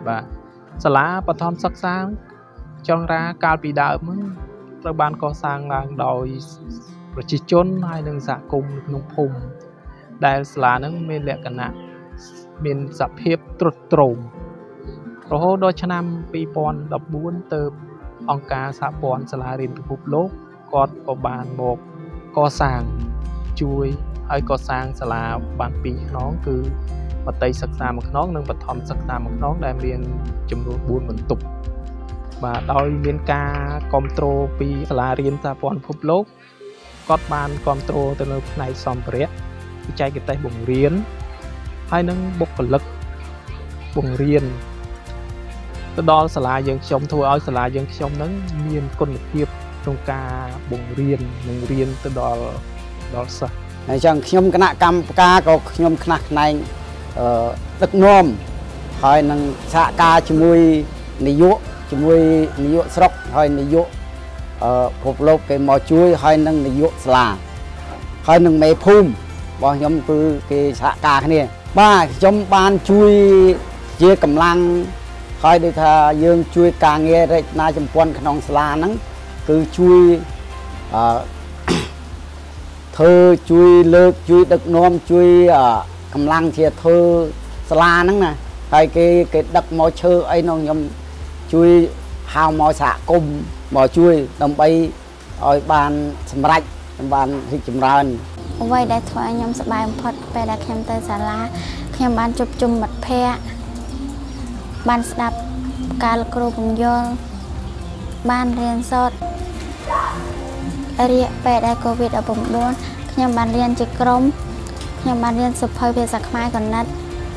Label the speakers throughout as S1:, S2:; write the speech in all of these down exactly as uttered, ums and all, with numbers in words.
S1: បាទសាលាបឋមសិក្សាចង្រាកាលពីដើមត្រូវបានកសាងឡើងដោយប្រជាជនហើយនិងសហគមន៍ក្នុងភូមិដែលសាលានឹងមានលក្ខណៈមានសភាពទ្រុឌទ្រោមរហូតដល់ឆ្នាំពីរពាន់ដប់បួនទៅអង្គការសហព័ន្ធសាលារៀនពិភពលោកគាត់ក៏បានមកកសាងជួយហើយកសាងសាលាបានពីរខ្នងគឺបតីសិក្សាមួយខ្នងនិងបឋមសិក្សាមួយខ្នងដែលមានចំនួនបួនបន្ទប់បាទដោយមានការគ្រប់គ្រងពីសាលារៀនសហព័ន្ធពិភពលោកគាត់បានគ្រប់គ្រងទៅនៅផ្នែកសម្ភារៈបច្ចេកទេសបង្រៀនហើយនឹងបុគ្គលិកបង្រៀនទៅដល់សាលាយើងខ្ញុំធ្វើឲ្យសាលាយើងខ្ញុំនឹងមានគុណភាពក្នុងការបង្រៀននិងរៀនទៅដល់ដល់សិស្ស
S2: អញ្ចឹងខ្ញុំគណៈកម្មការក៏ខ្ញុំខ្នះខ្នែងអឺដឹកនាំហើយនឹងសហការជាមួយនាយកជាមួយនាយកស្រុកហើយនាយកអឺពិភពលោកគេមកជួយហើយនឹងនាយកសាលាហើយនឹងមេភូមិរបស់ខ្ញុំគឺគេសហការគ្នាបាទខ្ញុំបានជួយជាកម្លាំងហើយដូចថាយើងជួយការងាររចនាសម្ព័ន្ធក្នុងសាលាហ្នឹងគឺជួយអឺធ្វើជួយលើកជួយដឹកនាំជួយកម្លាំងជាធ្វើសាលាហ្នឹងណាហើយគេគេដឹកមកឈើអីនោះខ្ញុំជួយហៅមកសហគមន៍មកជួយដើម្បីឲ្យបានសម្រេចបានរីកចម្រើន
S3: អ្វីដែលធ្វើឲ្យខ្ញុំសប្បាយបំផុតពេលដែលខ្ញុំទៅសាលាខ្ញុំបានជួបជុំមិត្តភ័ក្តិបានស្ដាប់ការលោកគ្រូពំយល់បានរៀនសូត្ររៀនពេលដែលកូវីដ ដប់បួន ខ្ញុំបានរៀនជាក្រុមខ្ញុំបានរៀនសៀវភៅភាសាខ្មែរកណិត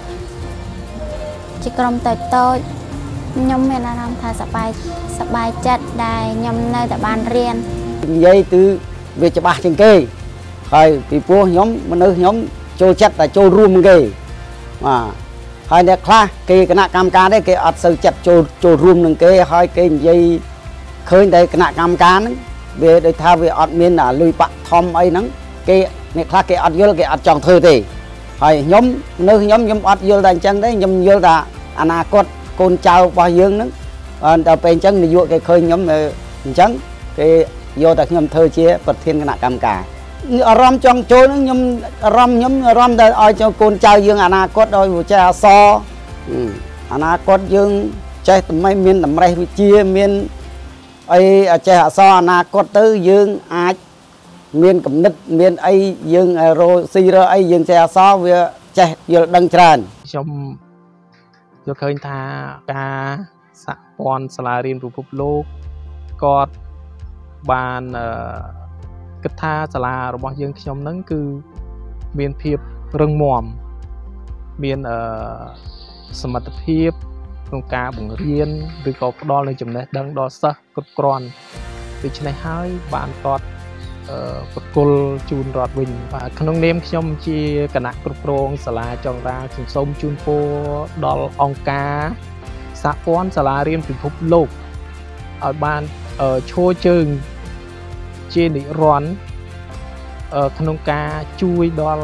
S3: ជាក្រុមតូចតូចខ្ញុំមានអារម្មណ៍ថាសប្បាយសប្បាយចិត្តដែលខ្ញុំនៅតែបានរៀន
S2: និយាយគឺវាច្បាស់ជាងគេហើយពីព្រោះខ្ញុំមនុស្សខ្ញុំចូលចិត្តតែចូលរួមគេបាទហើយអ្នកខ្លះគេគណៈកម្មការដែរគេអត់សូវចិត្តចូលចូលរួមនឹងគេហើយគេនិយាយឃើញតែគណៈកម្មការហ្នឹងវាដូចថាវាអត់មានលុយបាក់ធំអីហ្នឹងគេអ្នកខ្លះគេអត់យល់គេអត់ចង់ធ្វើទេហើយខ្ញុំនៅខ្ញុំខ្ញុំអត់យល់តែអញ្ចឹងទេខ្ញុំយល់ថាអនាគតកូនចៅរបស់យើងហ្នឹងដល់ពេលអញ្ចឹងនាយកគេឃើញខ្ញុំអញ្ចឹងគេយកតែខ្ញុំធ្វើជាប្រធានគណៈកម្មការអារម្មណ៍ចង់ចូលហ្នឹងខ្ញុំអារម្មណ៍ខ្ញុំអារម្មណ៍តែឲ្យចូលកូនចៅយើងអនាគតឲ្យចេះអក្សរអនាគតយើងចេះតែមានតម្រេះវិជ្ជាមានអីចេះអក្សរអនាគតទៅយើងអាចមានគំនិតមានអីយើងរកស៊ីរកអីយើងចេះអក្សរវាចេះយល់ដឹងច្រើន
S1: ខ្ញុំយល់ឃើញថាការសហព័ន្ធសាលារៀនពិភពលោកគាត់បានគិតថាសាលារបស់យើងខ្ញុំហ្នឹងគឺមានភាពរឹងមាំមានសមត្ថភាពក្នុងការបង្រៀនឬក៏ផ្ដល់នូវចំណេះដឹងដល់សិស្សគ្រប់គ្រាន់ដូច្នេះហើយបានគាត់ប្រគល់ជូនរដ្ឋវិញបាទក្នុងនាមខ្ញុំជាគណៈគ្រប់គ្រងសាលាចង្រាខ្ញុំសូមជូនពរដល់អង្គការសហព័ន្ធសាលារៀនពិភពលោកឲ្យបានឈរជើងជានិរន្តរ៍ក្នុងការជួយដល់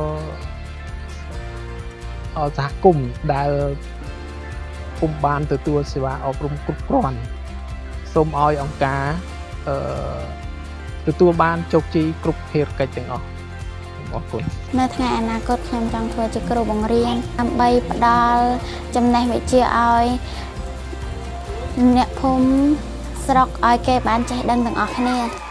S1: សហគមន៍ដែលពុំបានទទួលសេវាអប់រំគ្រប់គ្រាន់សូមឲ្យអង្គការទទួលបានជោគជ័យគ្រប់ភារកិច្ចទាំងអស់អរគុណ
S3: នៅថ្ងៃអនាគតខ្ញុំចង់ធ្វើជាគ្រូបង្រៀនដើម្បីផ្ដល់ចំណេះវិជ្ជាឲ្យអ្នកភូមិស្រុកឲ្យគេបានចេះដឹងទាំងអស់គ្នា